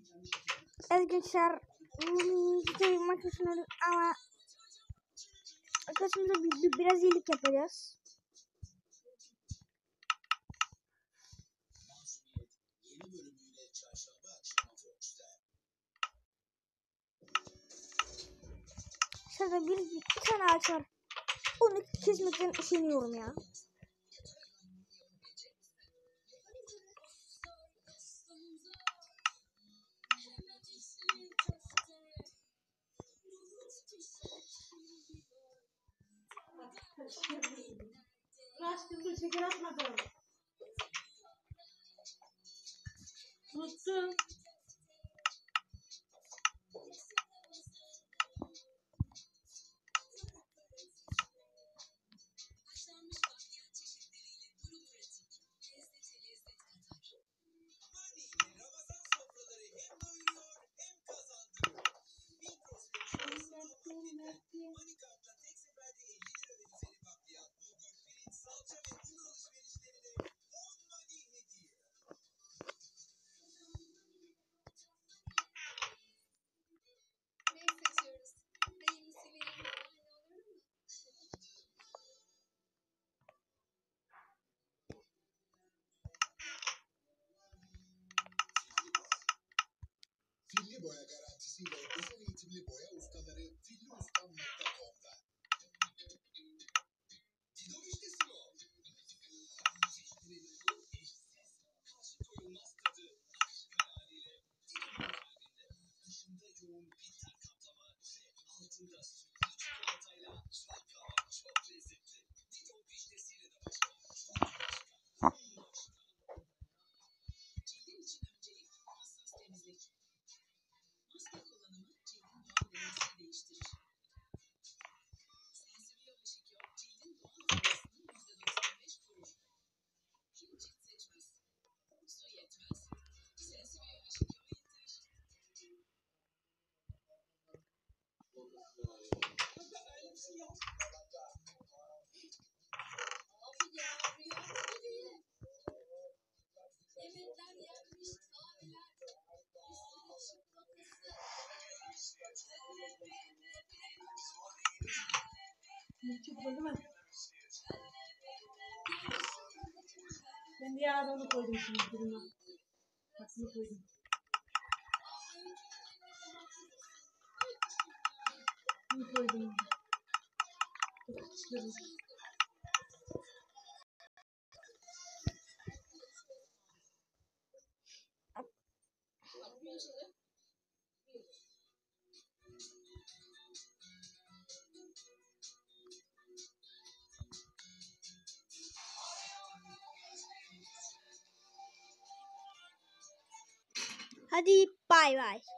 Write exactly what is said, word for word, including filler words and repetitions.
Arkadaşlar bir maç düşünüyoruz ama arkadaşımıza bir, bir, biraz iyilik yapacağız. Şurada bir, bir tane ağaç var. Onu kesmekten üşeniyorum ya. Rastgele şeker atmadım. Tuttum. Filli boya garantisiyle özel eğitimli boya ustaları filli ustam nokta com'da. Dido vişnesi mi o? Çeşitinin bu eşsiz, karşı koyulmaz tadı, akışkan haliyle Dido kalbinde. Dışında yoğun bitter kaplama ve altında sütlü çikolatayla çok ağır, çok lezzetli. Dido vişnesiyle de başka, çok başka, onun başka. Cildin için öncelik hassas temizlik. Maske kullanımı cildin doğal dönüşünü değiştirir. Sensibio Işıkyo cildin doğal havasını yüzde doksan beş korur. Kim cilt seçmez? Su yetmez. Sensibio Işıkyo yeter. Öyle bir şey yok. Abi ya rüya gibi. Yemekler yenmiş, kahveler. Işık kapısı. Çıktı değil mi? Ben diğer adamı koydum şimdi duruma. Kasını koydum. Bunu koydum. Çıkıyorum. Hadi bay bay.